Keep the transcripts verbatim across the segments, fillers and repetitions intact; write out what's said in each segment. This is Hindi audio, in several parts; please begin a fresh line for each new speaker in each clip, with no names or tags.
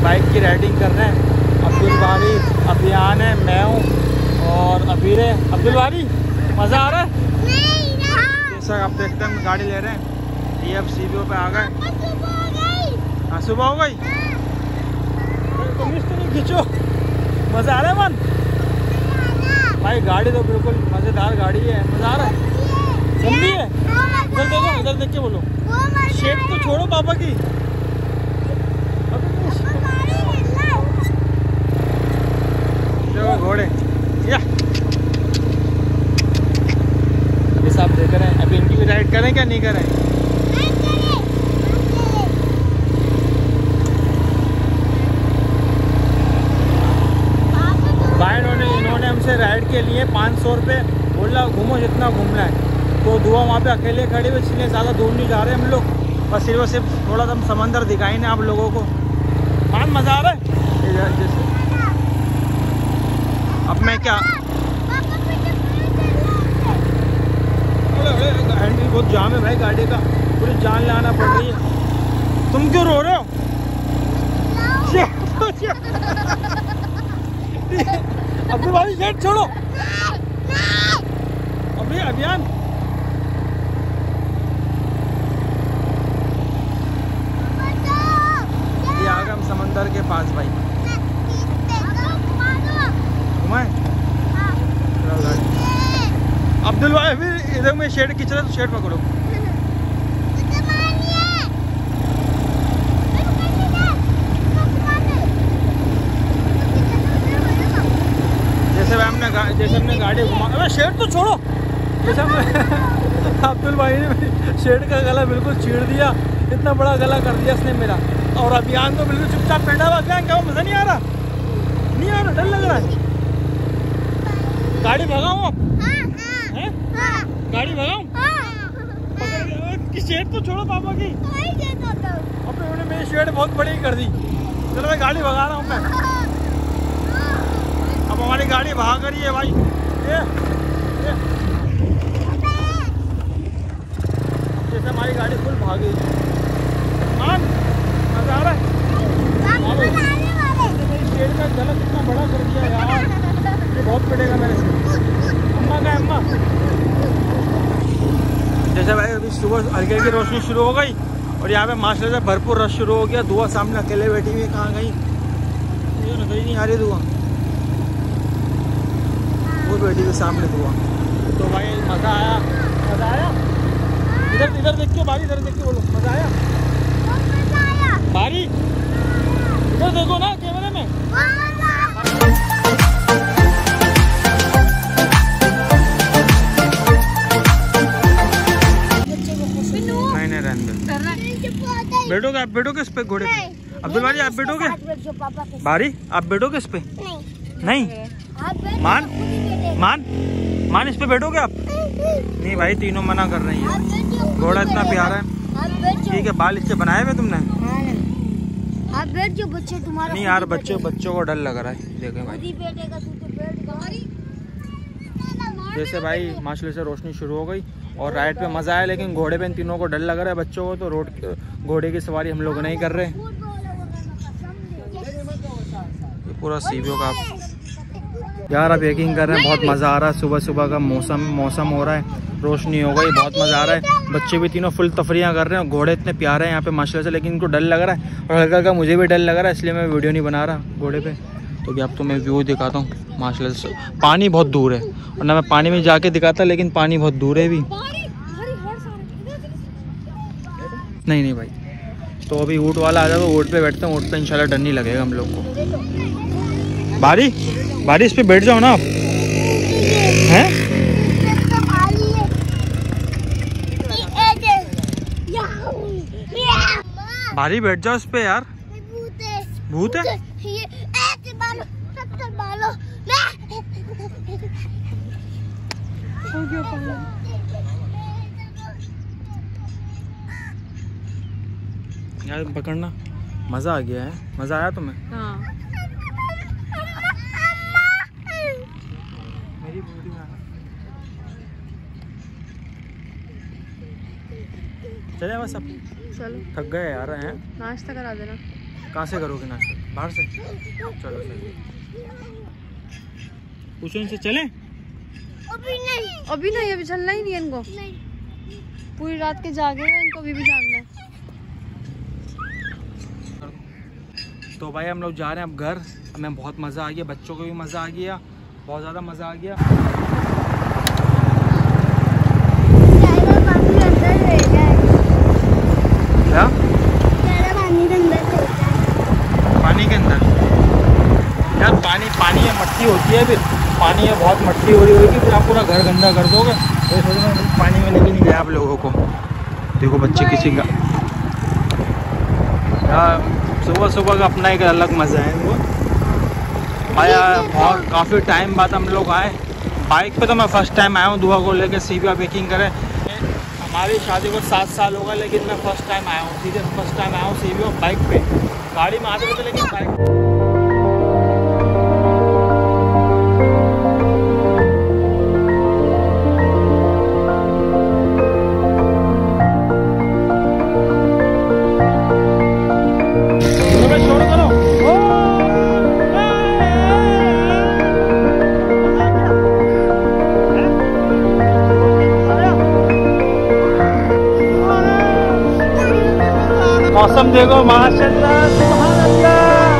बाइक की राइडिंग कर रहे हैं। अब्दुल बारी, अभियान है, मैं हूँ और अबीर है। अब्दुल बारी मज़ा आ रहा है? जैसा आप देखते हैं गाड़ी ले रहे हैं, ये अब सी बी ओ पे आ गए। हाँ सुबह हो गई, तो नहीं खींचो। मज़ा आ रहा है मन भाई? गाड़ी तो बिल्कुल मज़ेदार गाड़ी है, मज़ा आ रहा है। ठंडी है, इधर देखो, इधर देख के बोलो। शेड तो छोड़ो पापा की। घोड़े या अभी सब देख रहे हैं, अभी इनकी भी राइड करें क्या नहीं करें? भाई इन्होंने इन्होंने हमसे राइड के लिए पाँच सौ रुपये बोला, घूमो जितना घूमना है। तो दुआ वहाँ पे अकेले खड़े हुए, इसलिए ज़्यादा दूर नहीं जा रहे हम लोग, बस सिर्फ सिर्फ थोड़ा सा समंदर दिखाई ना आप लोगों को। मान मज़ा आ रहा है जैसे। अब मैं क्या, हैंडल बहुत जाम है भाई गाड़ी का, पूरी जान लाना पड़ रही है। तुम क्यों रो रहे हो? अभी भाई जेट छोड़ो। अभी अभियान ये आ गए हम समंदर के पास भाई। अब्दुल भाई अभी इधर में शेड खींच रहा है, तो शेड पकड़ो। जैसे भाई हमने जैसे हमने गाड़ी घुमा, अबे शेड तो छोड़ो। जैसे हमने अब्दुल भाई ने शेड का गला बिल्कुल चीड़ दिया, इतना बड़ा गला कर दिया इसने मेरा। और अभियान तो बिल्कुल चुपचाप बैठा हुआ। अभियान क्या मज़ा नहीं आ रहा? नहीं आ रहा, डर लग रहा है। गाड़ी भगाऊं अब? हैं? गाड़ी भगाऊं? शेड तो छोड़ो पापा की। अब उन्होंने मेरी शेड बहुत बड़ी कर दी। चलो मैं गाड़ी भगा रहा हूँ मैं। अब हमारी गाड़ी भाग रही है भाई। ये, ये। जैसे हमारी गाड़ी फुल भागी। मान मजा आ रहा है? मेरी शेड का गला कितना बड़ा कर दिया यार, ये बहुत पड़ेगा मेरे से। अम्मा का अम्मा। जैसे भाई अभी सुबह हल्की हल्की रोशनी शुरू हो गई और यहाँ पे माशाल्लाह से भरपूर रश शुरू हो गया। दुआ सामने अकेले बैठी हुई, कहाँ गई? ये नजर ही नहीं आ रही दुआ, वो बैठी हुई सामने दुआ। तो भाई मज़ा आया, मज़ा आया। इधर इधर देख के बारी, इधर देख के बोलो मज़ा आया बारी। इधर देखो ना कैमरे में। बैठोगे आप? बैठोगे इस पे घोड़े पे? अब्दुल बारी आप बैठोगे? बारी आप बैठोगे इस पे? नहीं, नहीं? मान मान मान इस पे बैठोगे आप? नहीं भाई, तीनों मना कर रही है। घोड़ा इतना प्यारा है। ठीक है, बाल इसके बनाए हुए तुमने?
आप बैठ जो बच्चे तुम्हारा।
नहीं यार, बच्चों बच्चों को डर लग रहा है। देखें भाई, जैसे भाई माशाल्लाह से रोशनी शुरू हो गई और राइड पे मज़ा आया, लेकिन घोड़े पे इन तीनों को डर लग रहा है बच्चों को। तो रोड घोड़े की सवारी हम लोग नहीं कर रहे। ये पूरा सीबीओ का यार अब पैकिंग कर रहे हैं। बहुत मज़ा आ रहा है। सुबह सुबह का मौसम मौसम हो रहा है, रोशनी हो गई, बहुत मज़ा आ रहा है। बच्चे भी तीनों फुल तफरियाँ कर रहे हैं। घोड़े इतने प्यारे हैं यहाँ पे माशाल्लाह से, लेकिन इनको डर लग रहा है और हल्का हल्का मुझे भी डर लग रहा है, इसलिए मैं वीडियो नहीं बना रहा घोड़े पे। तो अभी अब तो मैं व्यू दिखाता हूँ माशाल्लाह से। पानी बहुत दूर है और ना मैं पानी में जाके दिखाता, लेकिन पानी बहुत दूर है भी। नहीं नहीं भाई, तो अभी ऊँट वाला आ जाए तो ऊँट पे बैठते हैं। ऊँट पे इंशाल्लाह डर नहीं लगेगा हम लोग को। बारी बारी इस पे बैठ जाओ ना आप। हैं? बारी बैठ जाओ इस पे यार। भूत है? यार पकड़ना, मजा आ गया है। मजा आया तुम्हें? हाँ। मेरी चले बस अब,
चलो
थक गए यार हैं।
नाश्ता करा देना।
कहाँ से करोगे नाश्ता? बाहर से? चलो चलो, पूछो इनसे चलें?
अभी नहीं,
अभी नहीं, अभी चलना ही नहीं है इनको।
नहीं।
पूरी रात के जागे हैं, इनको अभी भी जागना है।
तो भाई हम लोग जा रहे हैं अब घर। हमें बहुत मज़ा आ गया, बच्चों को भी मज़ा आ गया, बहुत ज़्यादा मज़ा आ गया। क्या? पानी के अंदर यार, पानी पानी में मट्टी होती है, फिर पानी में बहुत मट्टी हो रही होगी, फिर आप पूरा घर गंदा कर दोगे। तो सोच में पानी में लेके नहीं गया आप लोगों को। देखो बच्चे किसी का यार, सुबह सुबह का अपना एक अलग मज़ा है वो। आया बहुत काफ़ी टाइम बाद हम लोग आए। बाइक पे तो मैं फ़र्स्ट टाइम आया हूँ दुआ को लेके सीविया बेकिंग करे। हमारी शादी को सात साल होगा, लेकिन मैं फ़र्स्ट टाइम आया हूँ, सीधे फर्स्ट टाइम आया हूँ सीविया बाइक पे। गाड़ी में आते थे लेकिन बाइक मौसम देखो, माशाल्लाह सुभान अल्लाह।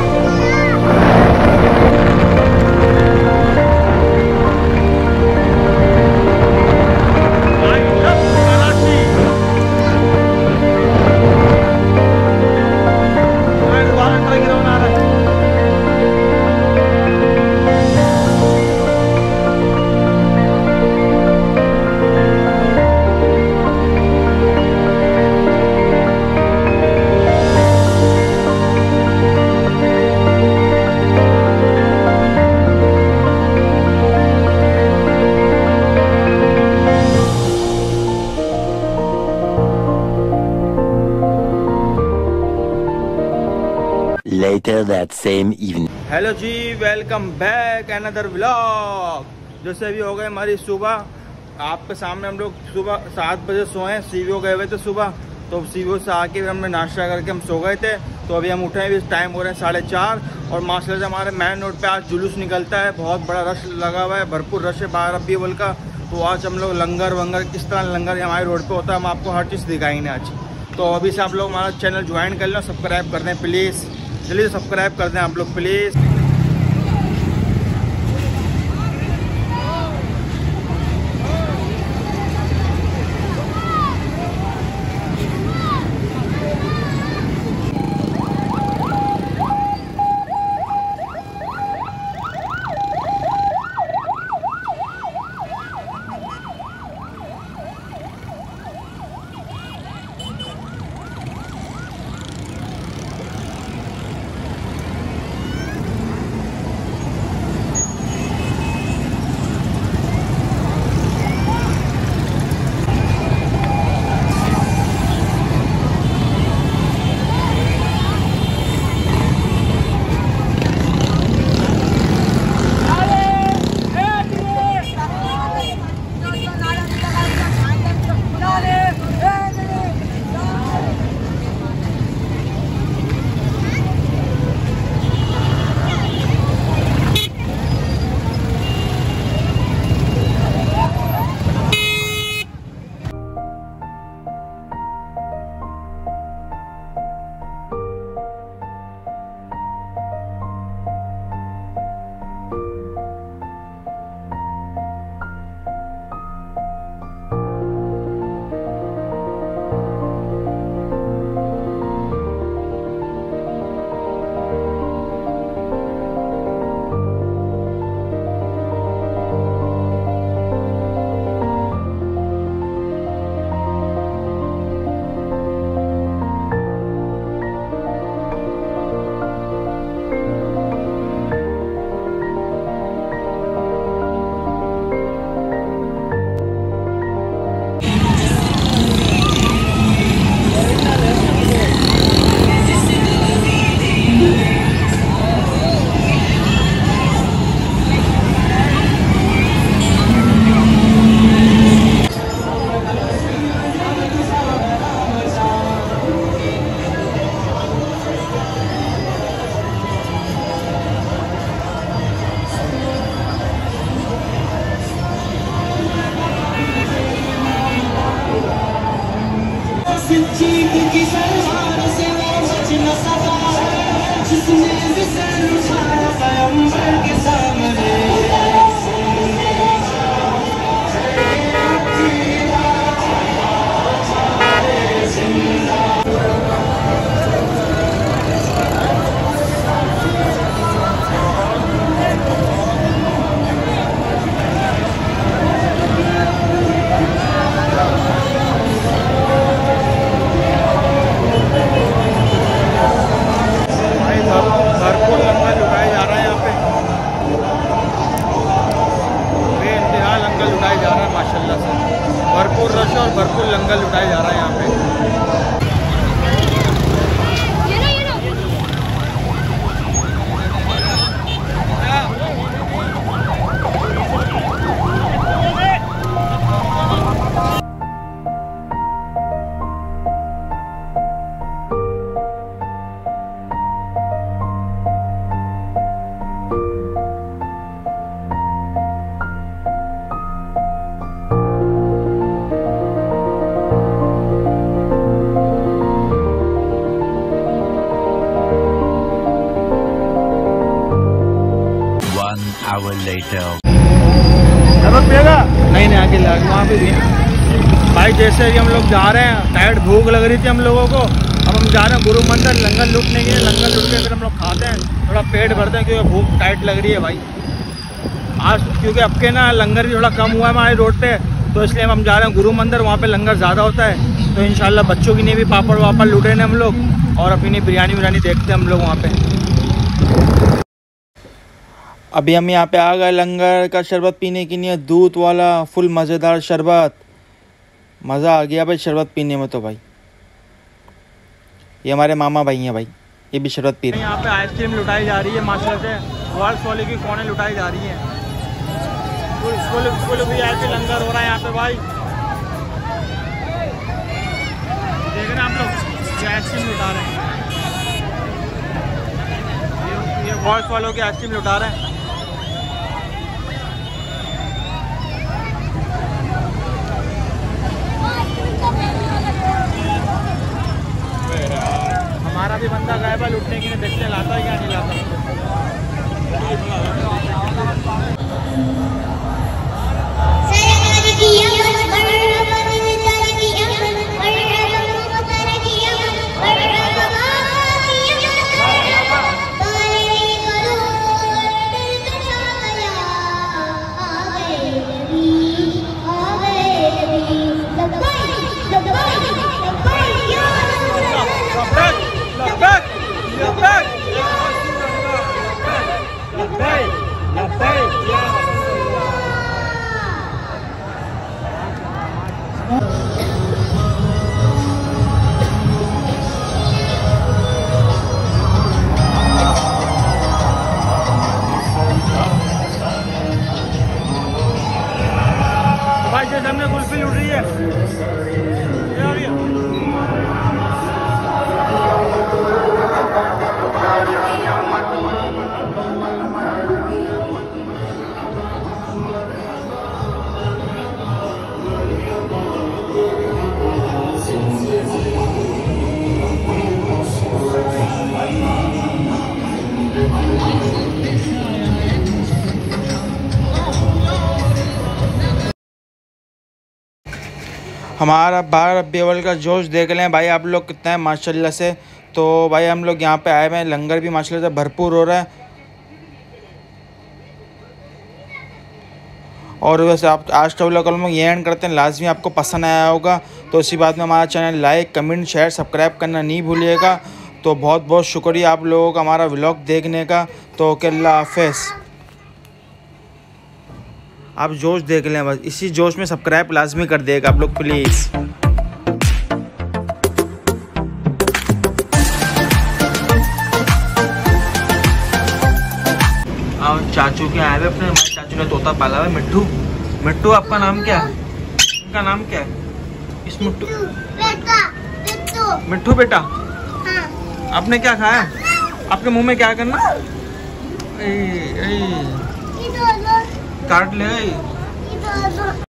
Later that same evening.
Hello ji, welcome back another vlog. जैसे अभी हो गए हमारी सुबह, आपके सामने हम लोग सुबह सात बजे सोए, सीवीओ गए हुए थे सुबह। तो सीवीओ से आके फिर हमने नाश्ता करके हम सो गए थे। तो अभी हम उठे, भी टाइम हो रहे हैं साढ़े चार। और माशाल्लाह से हमारे मेन रोड पे आज जुलूस निकलता है, बहुत बड़ा रश लगा हुआ है, भरपूर रश है बाहर रबी अव्वल का। तो आज हम लोग लंगर वंगर, किस तरह लंगर हमारे रोड पर होता है, हम आपको हर चीज़ दिखाएंगे आज। तो अभी से आप लोग हमारा चैनल ज्वाइन कर लो, सब्सक्राइब कर दें प्लीज़, जल्दी सब्सक्राइब कर दें आप लोग प्लीज़। भरपूर रश और भरपूर लंगर लुटाया जा रहा है यहाँ पे।
Hour later.
नमक पिएगा? नहीं नहीं आगे लगा वहाँ पे भी। भाई जैसे कि हम लोग जा रहे हैं, टाइट भूख लग रही थी हम लोगों को, अब हम जा रहे हैं गुरु मंदिर लंगर लूटने के लिए। लंगर लूट के फिर हम लोग खाते हैं, थोड़ा पेट भरते हैं क्योंकि भूख टाइट लग रही है भाई आज, क्योंकि अब के ना लंगर भी थोड़ा कम हुआ है हमारे रोड पे, तो इसलिए हम जा रहे हैं गुरु मंदिर, वहाँ पे लंगर ज़्यादा होता है। तो इंशाल्लाह बच्चों की नहीं भी पापड़ वापड़ लूटे ने हम लोग, और अपनी बिरयानी विरयानी देखते हैं हम लोग वहाँ पे। अभी हम यहाँ पे आ गए लंगर का शरबत पीने के लिए, दूध वाला फुल मज़ेदार शरबत। मज़ा आ गया भाई शरबत पीने में तो भाई। ये हमारे मामा भाई हैं भाई, ये भी शरबत पी रहे हैं। यहाँ पे आइसक्रीम लुटाई जा रही है माशाल्लाह से, वर्ल्ड वाले की कोने लुटाई जा रही है। फुल फुल फुल भी ऐसे लंगर हो रहा है यहाँ पे भाई, देख रहे हैं आप लोग, ये आइसक्रीम लुटा रहे हैं, ये वर्ल्ड वालों की आइसक्रीम लुटा रहे हैं। हमारा भी बंदा गया है लुटने के लिए, देखते लाता है क्या नहीं लाता। भाई जैसे हमने कुल्फी लूट रही है, क्या हो रही है? हमारा बाहर रब्बी अव्वल का जोश देख लें भाई आप लोग कितना है माशाल्लाह से। तो भाई हम लोग यहाँ पे आए हुए हैं, लंगर भी माशाल्लाह से भरपूर हो रहा है। और वैसे आप आज का व्लॉग हम लोग ये एंड करते हैं, लाजमी आपको पसंद आया होगा। तो इसी बात में हमारा channel like comment share subscribe करना नहीं भूलिएगा। तो बहुत बहुत शुक्रिया आप लोगों का हमारा व्लॉग देखने का। तो ओके अल्लाह हाफ़िज़। आप जोश देख लें बस, इसी जोश में सब्सक्राइब लाजमी कर देगा आप लोग प्लीज़। और चाचू के आए हुए अपने, हमारे चाचू ने तोता पाला हुआ है मिट्टू। मिट्टू आपका नाम क्या है? इनका नाम क्या है? इस मिट्टू
बेटा,
मिट्टू बेटा,
हाँ।
आपने क्या खाया? आपके मुंह में क्या करना? ए, ए, काट ले।